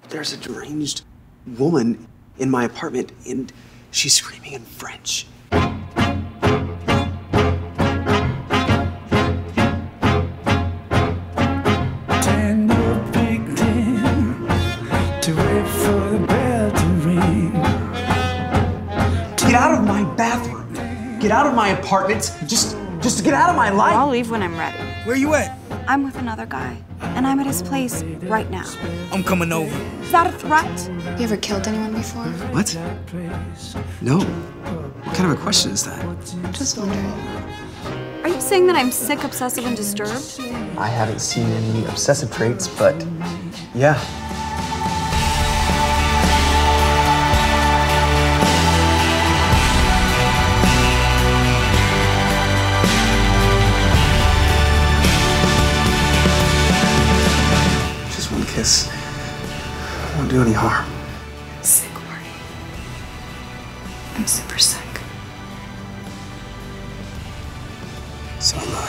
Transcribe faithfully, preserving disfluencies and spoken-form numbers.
There's a deranged woman in my apartment, and she's screaming in French. Get out of my bathroom. Get out of my apartment. Just, just get out of my life. I'll leave when I'm ready. Where you at? I'm with another guy, and I'm at his place right now. I'm coming over. Is that a threat? You ever killed anyone before? What? No. What kind of a question is that? Just wondering. Are you saying that I'm sick, obsessive, and disturbed? I haven't seen any obsessive traits, but yeah. Just one kiss. Won't do any harm. Sick, Marty. I'm super sick. So am I.